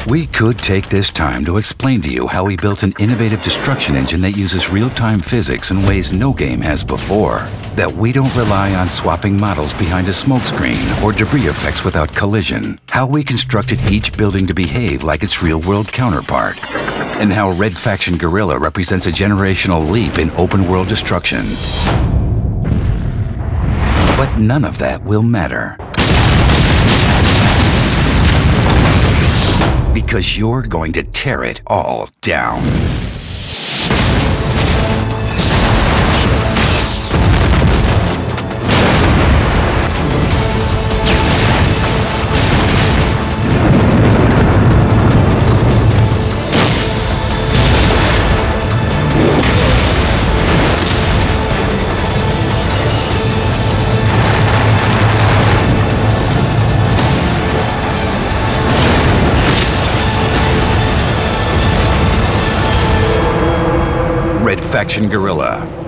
We could take this time to explain to you how we built an innovative destruction engine that uses real-time physics in ways no game has before. That we don't rely on swapping models behind a smokescreen or debris effects without collision. How we constructed each building to behave like its real-world counterpart. And how Red Faction Guerrilla represents a generational leap in open-world destruction. But none of that will matter. Because you're going to tear it all down. Red Faction Guerrilla.